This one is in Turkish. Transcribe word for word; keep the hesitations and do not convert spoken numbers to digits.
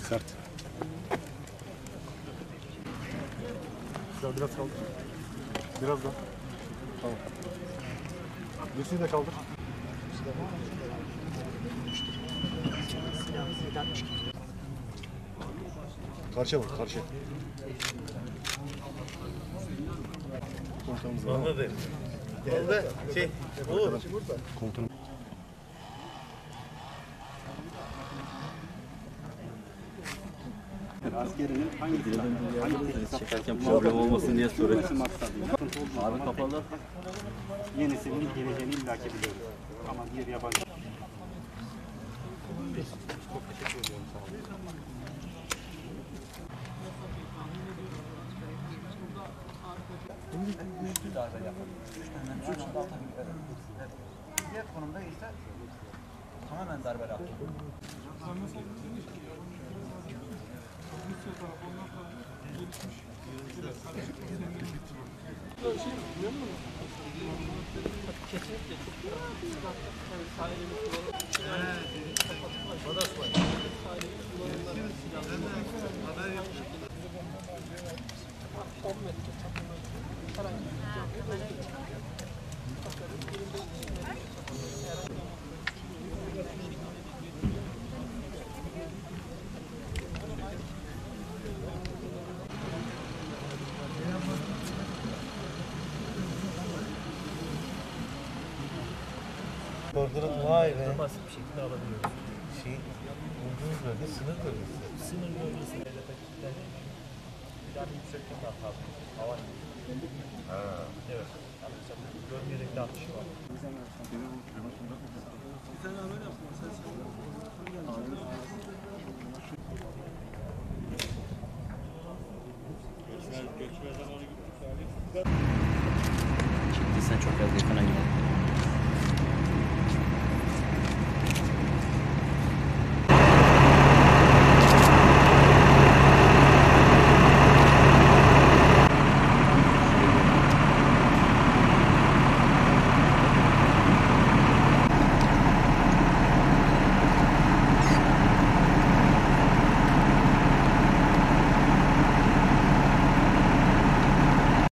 Sert. Güzel, biraz kaldır. Biraz daha. Tamam. Dirseği de kaldır. Karşıya bak, karşıya. Komutanımız var. Anladım. Geldi. Şey, olur. Komutanım. Askerinin hangi silah, hangi çekerken problem olmasın diye soruyorum. Abi kapalı. Yenisinin geleceğini illaki biliyoruz. Ama bir yabancı. Çok teşekkür ediyorum. Sağ olun. Diğer konumda ise tamamen darbe rahatı. Kesinlikle çok sahilini kullanıp on metre çapında herhangi bir Kordonun vay be. basit bir şekilde alabiliyoruz. Şey, bulduğunuz bölge sınır bölgesi. Sınır bölgesinde de yani yüksekten daha fazla hava. Ha. Evet. Yani mesela bölgedeki atışı var. Çektiysen çok az yakına gidelim.